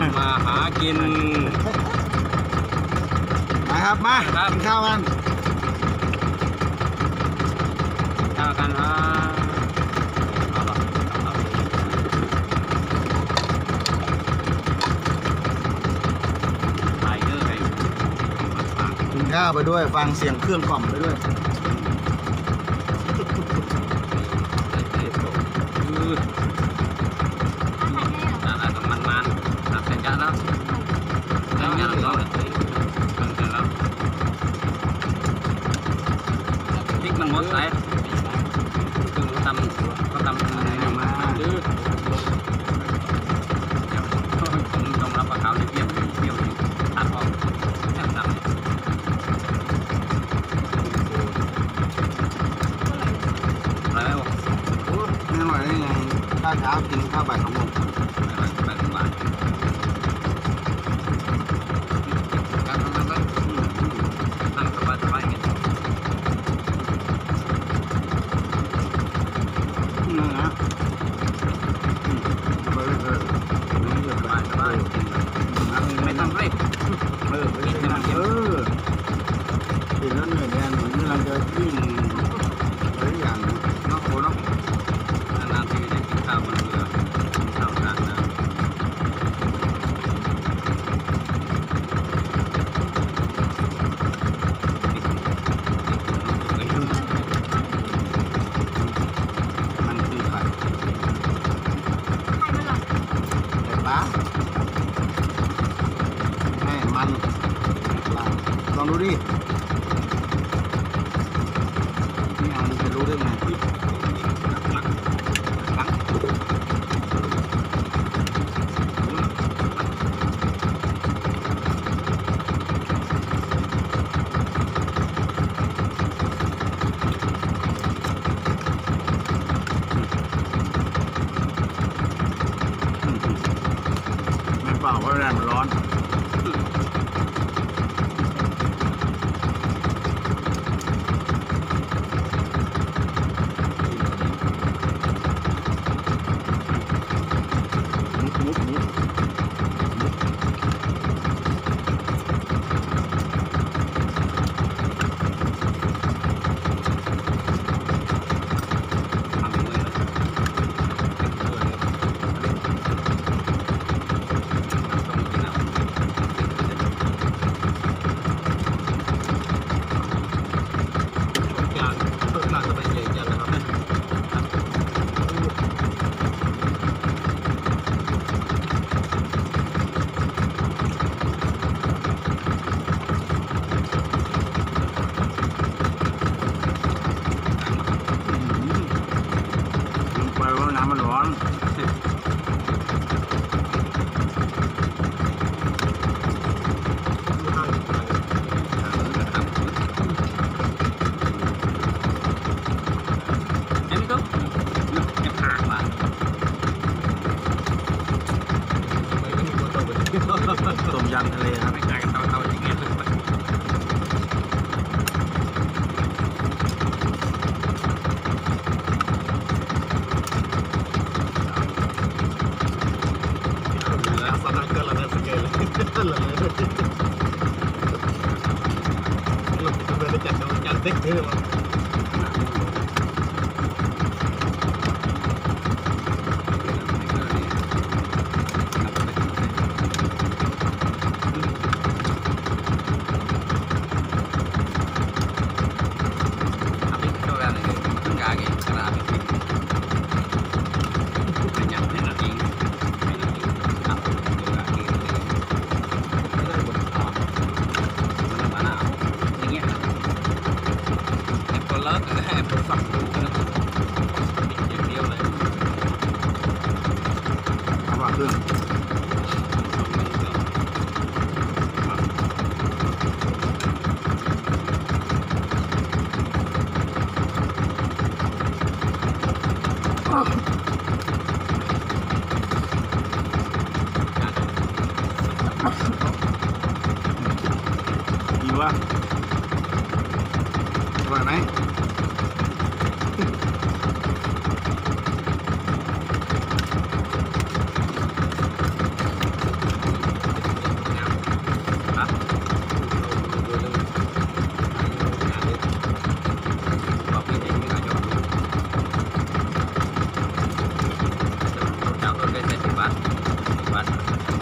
มาหากินมาครับมากินข้าวกันข้าวกันฮะกินข้าวไปด้วยฟังเสียงเครื่องกล่อมไปด้วยมันหมดสายตำก็ตำอะไรมาดื้อผมต้องรับประเขาในเปรี้ยวตัดออกแค่ตำอะไรไม่บอกไม่อร่อยได้ไงข้าวเช้ากินข้าวบ่าย2 โมงไปถึงบ้านการทำงานนั่งสบายๆกันนะไปเลยสบายไม่ต้องรีบกินแล้วเหนื่อยแน่เหมือนเราจะวิ่งหลายอย่างนอกโคนอกนานๆทีได้กินข้าวบนเรือข้าวกลางน้ำลองดูดินี่เอาจะรู้ได้ไงไม่เปล่าเพราะแรงมันร้อนน้ำมันร้อนต้มยำทะเลครับไม่จ่ายกันเท่าอย่างเงี้ยเด็กเท่เลยเครื่องดีวะอร่อยไหมวัด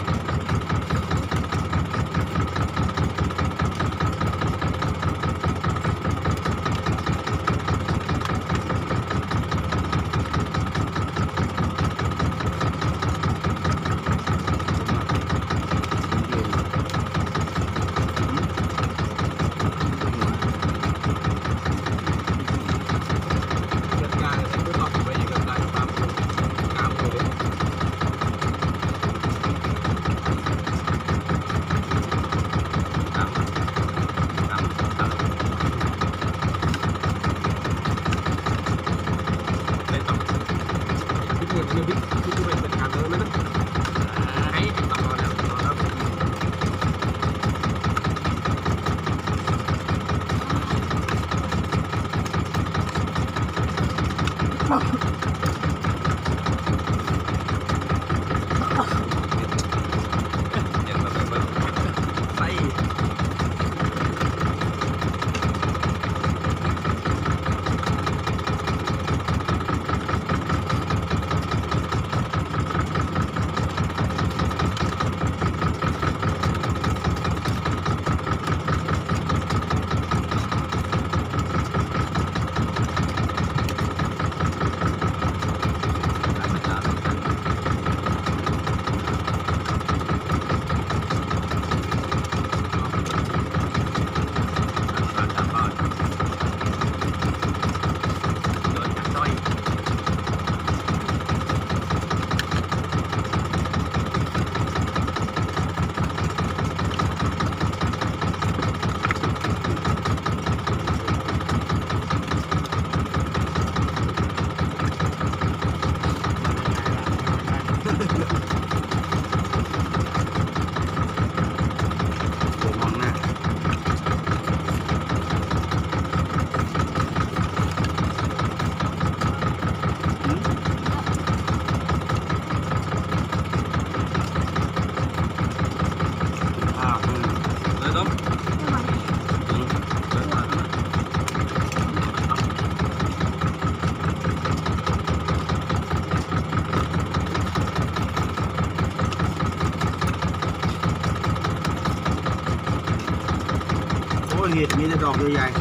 เห็ดมีแต่ดอกใหญ่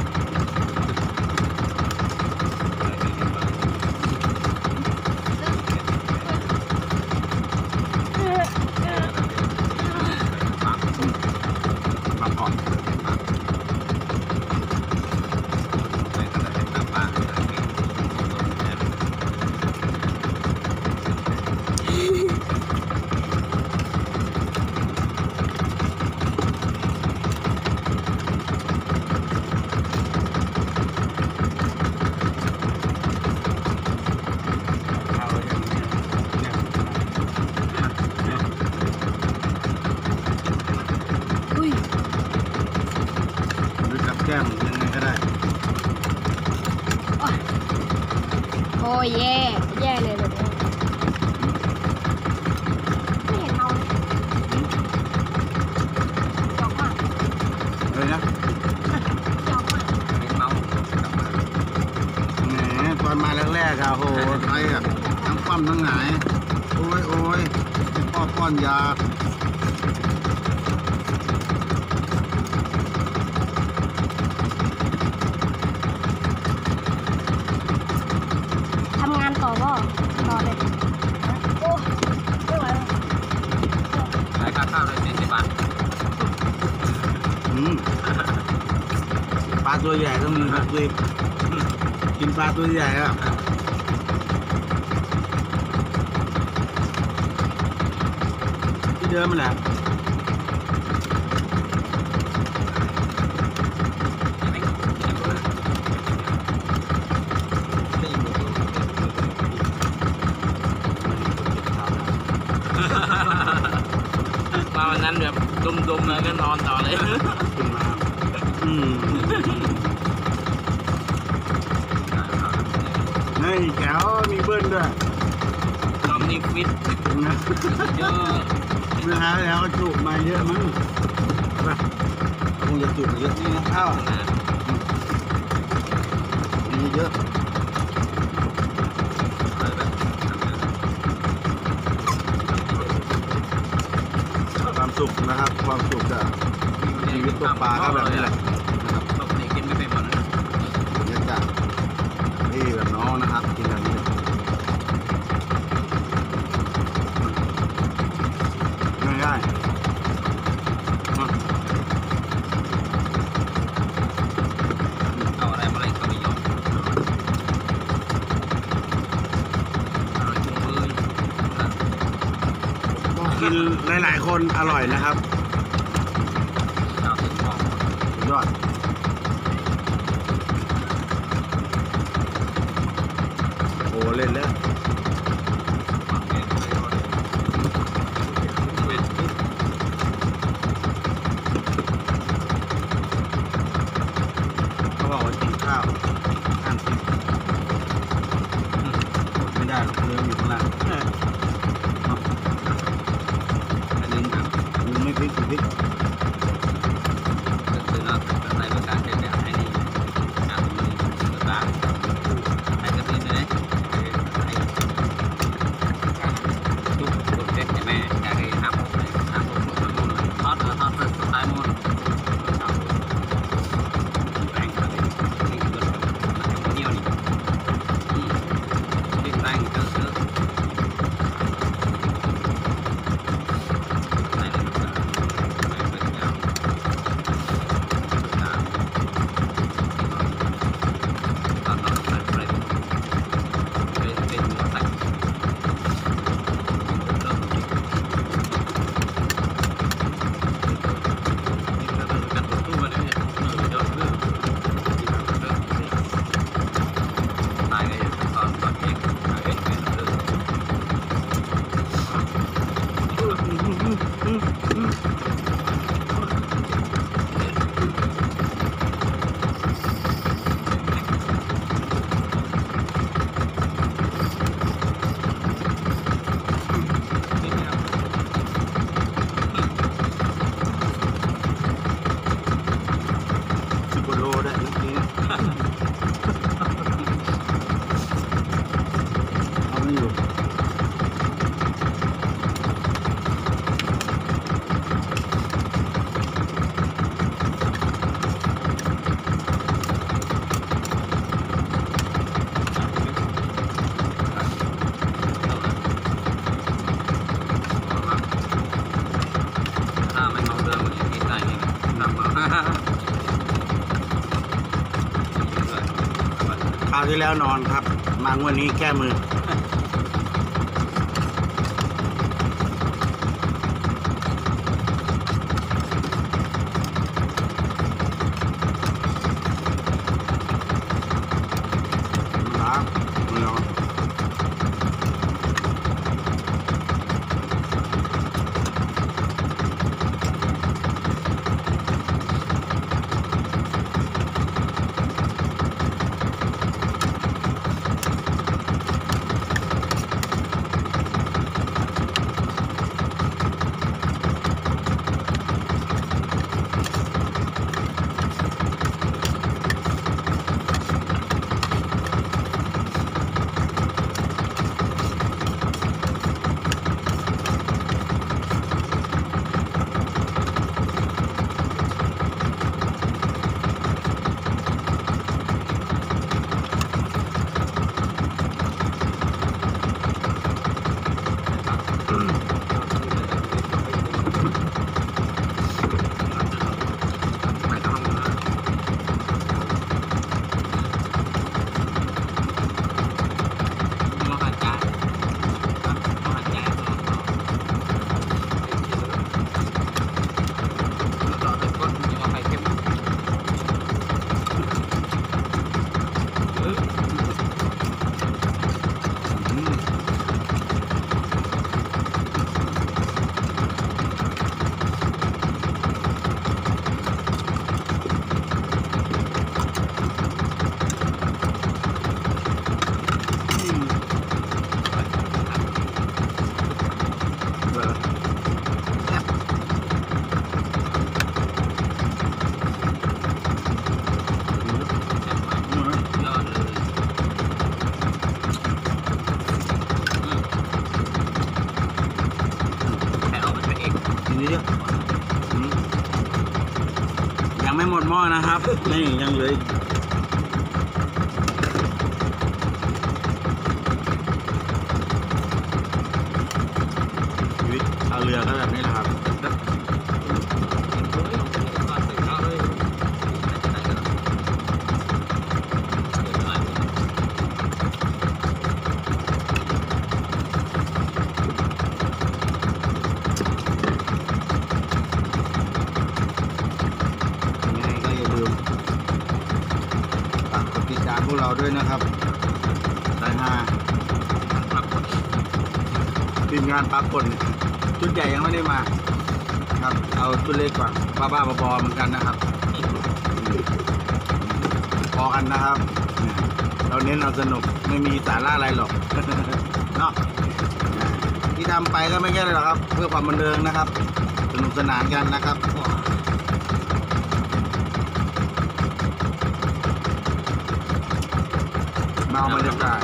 ปากก่อน แก้มยังไงก็ได้โอ้ยแย่แย่เลยแบบนี้ไม่เห็นเอาเลยจอกมากเลยนะจอกมากเมาแหมตอนมาแรกๆอะโหไทยอะทั้งปั้มทั้งหงายโอ้ยให้พ่อป้อนยาทำงานต่อก็ต่อเลยโอ้ไม่ไหวแล้วขายข้าวเลย40 บาทปลาตัวใหญ่ต้องมีครับเลยกินปลาตัวใหญ่อะที่เดิมมันแหละมาวันนั้นแบบดมๆแล้วก็นอนต่อเลยกินมานี่แก้วมีเบิ้ลด้วยนอนนี่ฟิตนะเยอะเมื่อหาแล้วจุมาเยอะมั้งคงจะจุมาเยอะนี่นะข้าวมีเยอะสุขนะครับ ความสุขจากชีวิตตกปลาก็แบบนี้แหละนะครับปกติกินไม่เป็นหมดนะบรรยากาศพี่กับน้องนะครับกินแบบนี้ง่ายๆอ่ะเอาอะไรมาเล่นก็ไม่ยอมอะไรจุงมือก็กินหลายๆคนอร่อยนะครับเจ้าถึงห้องสุดยอดโอ้เล่นแล้ววางแผนไว้ก่อนเป็นปุ๊บเขาบอกว่ากินข้าวห้ามกินกดไม่ได้หรอกเรืออยู่ข้างล่างอันนึงครับมึงไม่พลิกกูพลิกก็คือเราใช้ประการเป็นแบบไอ้นี่อ่ะมันภาษาไอ้กระดิ่งเลยไอ้ทุกเด็กใช่ไหมอยากให้ห้ามผมเลยห้ามผมหมดมันหมดเลยทอดเสร็จสุดท้ายหมดแรงกันเลยนี่ก็มันจะเหนียวนี่ดิ้นแรงเจอใส่เลยก็ไม่เป็นยาวตอนเราใส่เป็นหัวใส่เริ่มกินกันตัวตู้มาเลยยอดเรื่องตายกันตอนเองเองเป็นเรื่อง 10 กว่าโลได้เมื่อกี้เนี่ยเอาไม่อยู่ถ้าไม่เมาเดิมมันจะกินได้นี่หนักมากคราวที่แล้วนอนครับ มางวดนี้แก้มือครับมือทีนี้ยังไม่หมดหม้อนะครับ นี่ยังเหลืออีกชีวิตชาวเรือก็แบบนี้แหละครับ ยังไงก็อย่าลืมฝากกดติดตามพวกเราด้วยนะครับสายฮาทีมงานปรากฏชุดใหญ่ยังไม่ได้มาครับ เอาชุดเล็กก่อนบ้าๆบอๆเหมือนกันนะครับพอกันนะครับเนี่ยเราเน้นเอาสนุกไม่มีสาระอะไรหรอก เนาะที่ทำไปก็ไม่ใช่อะไรหรอกครับ เพื่อความบันเทิงนะครับ สนุกสนานกันนะครับเมาบรรยากาศ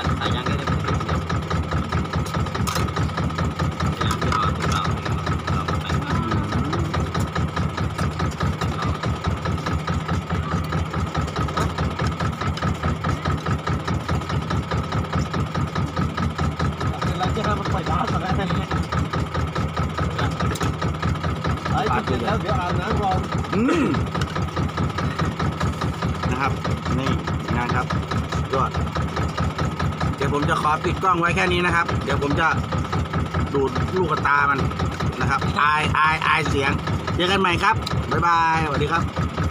นะครับนี่งานครับยอดเดี๋ยวผมจะขอปิดกล้องไว้แค่นี้นะครับ เดี๋ยวผมจะดูดลูกตามันนะครับอายเสียงเจอกันใหม่ครับบ๊ายบายสวัสดีครับ